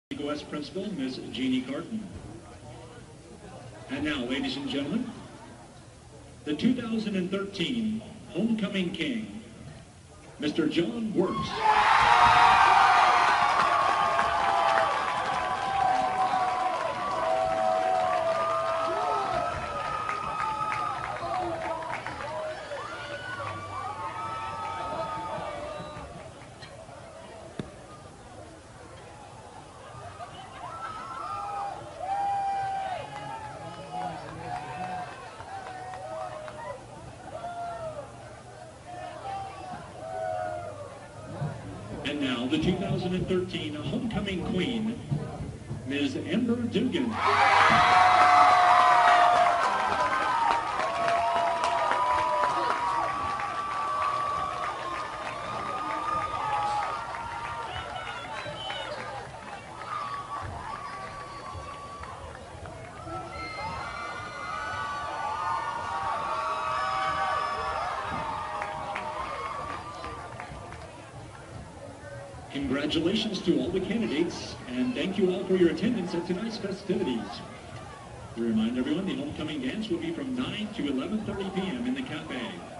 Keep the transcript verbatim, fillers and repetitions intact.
West Principal, Miss Jeannie Carton. And now, ladies and gentlemen, the two thousand thirteen Homecoming King, Mister John Works. And now, the two thousand thirteen Homecoming Queen, Miz Ember Dugan. Congratulations to all the candidates, and thank you all for your attendance at tonight's festivities. To remind everyone, the homecoming dance will be from nine to eleven thirty p m in the cafe.